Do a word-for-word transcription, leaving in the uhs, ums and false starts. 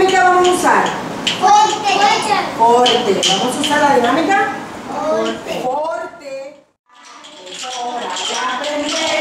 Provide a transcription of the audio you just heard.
dinámica vamos a usar? Fuerte. Forte. Vamos a usar la dinámica Fuerte. forte. Es hora de aprender.